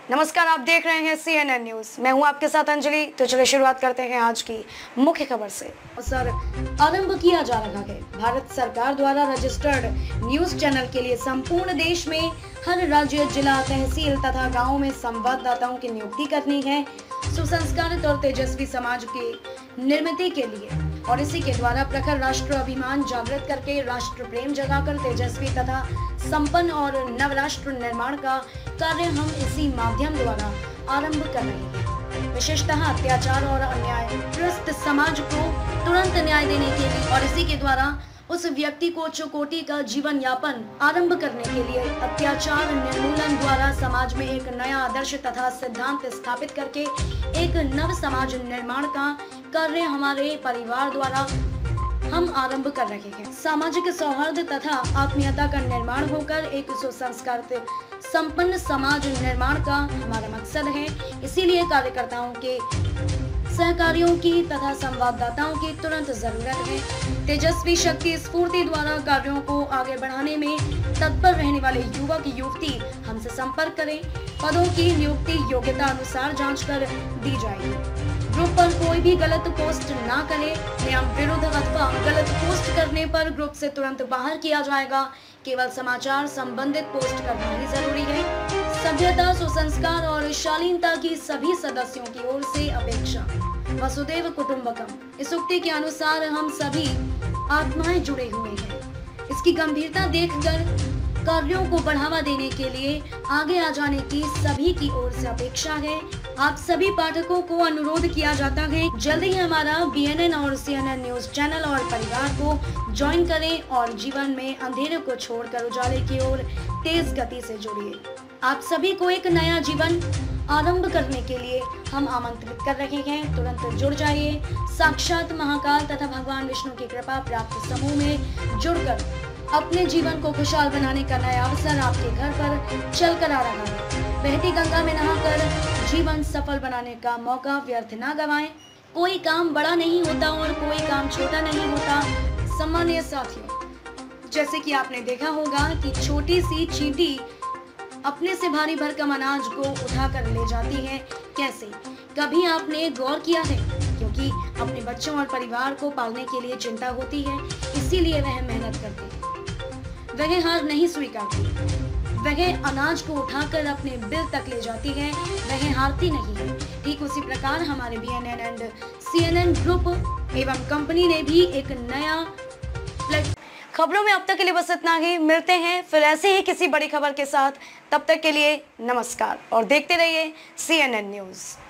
नमस्कार, आप देख रहे हैं CNN न्यूज। मैं हूं आपके साथ अंजलि। तो चलिए शुरुआत करते हैं आज की मुख्य खबर से। सर आरंभ किया जा रहा है। भारत सरकार द्वारा रजिस्टर्ड न्यूज चैनल के लिए संपूर्ण देश में हर राज्य, जिला, तहसील तथा गांव में संवाददाताओं की नियुक्ति करनी है। सुसंस्कारित और तेजस्वी समाज की निर्मित के लिए और इसी के द्वारा प्रखर राष्ट्र अभिमान जागृत करके राष्ट्र प्रेम जगाकर तेजस्वी तथा संपन्न और नवराष्ट्र निर्माण का कार्य हम इसी माध्यम द्वारा आरंभ कर रहे हैं। विशेषतः अत्याचार और अन्यायग्रस्त समाज को तुरंत न्याय देने के लिए और इसी के द्वारा उस व्यक्ति को उच्च कोटि का जीवन यापन आरंभ करने के लिए अत्याचार निर्मूलन द्वारा समाज में एक नया आदर्श तथा सिद्धांत स्थापित करके एक नव समाज निर्माण का कार्य हमारे परिवार द्वारा हम आरंभ कर रहे हैं। सामाजिक सौहार्द तथा आत्मीयता का निर्माण होकर एक सुसंस्कारित संपन्न समाज निर्माण का हमारा मकसद है। इसीलिए कार्यकर्ताओं के, सहकारियों की तथा संवाददाताओं की तुरंत जरूरत है। तेजस्वी शक्ति स्फूर्ति द्वारा कार्यों को आगे बढ़ाने में तत्पर रहने वाले युवक युवती हमसे संपर्क करें। पदों की नियुक्ति योग्यता अनुसार जांच कर दी जाएगी। ग्रुप पर कोई भी गलत पोस्ट ना करे। नियम विरुद्ध अथवा गलत पोस्ट करने पर ग्रुप से तुरंत बाहर किया जाएगा। केवल समाचार संबंधित पोस्ट करना ही जरूरी है। सभ्यता, सुसंस्कार और शालीनता की सभी सदस्यों की ओर से अपेक्षा। वसुदेव कुटुंबकम, इस उक्ति के अनुसार हम सभी आत्माएं जुड़े हुए हैं। इसकी गंभीरता देखकर कार्यों को बढ़ावा देने के लिए आगे आ जाने की सभी की ओर से अपेक्षा है। आप सभी पाठकों को अनुरोध किया जाता है जल्द ही हमारा BNN और CNN न्यूज चैनल और परिवार को ज्वाइन करें और जीवन में अंधेरे को छोड़कर उजाले की ओर तेज गति से जुड़िए। आप सभी को एक नया जीवन आरंभ करने के लिए हम आमंत्रित कर रहे हैं। तुरंत जुड़ जाइए। साक्षात महाकाल तथा भगवान विष्णु की कृपा प्राप्त समूह में जुड़कर अपने जीवन को खुशहाल बनाने का नया अवसर आपके घर पर चल कर आ रहा है। बहती गंगा में नहाकर जीवन सफल बनाने का मौका व्यर्थ ना गवाएं। कोई काम बड़ा नहीं होता और कोई काम छोटा नहीं होता। सम्मानीय साथियों, जैसे कि आपने देखा होगा कि छोटी सी चींटी अपने से भारी भरकम अनाज को उठाकर ले जाती है। कैसे, कभी आपने गौर किया है? क्योंकि अपने बच्चों और परिवार को पालने के लिए चिंता होती है, इसीलिए वह मेहनत करती है। वह हार नहीं स्वीकारती। वह अनाज को उठाकर अपने बिल तक ले जाती है। वह हारती नहीं है। ठीक उसी प्रकार हमारे BNN एंड CNN ग्रुप एवं कंपनी ने भी एक नया खबरों में अब तक के लिए बस इतना ही। मिलते हैं फिर ऐसे ही किसी बड़ी खबर के साथ। तब तक के लिए नमस्कार और देखते रहिए CNN न्यूज।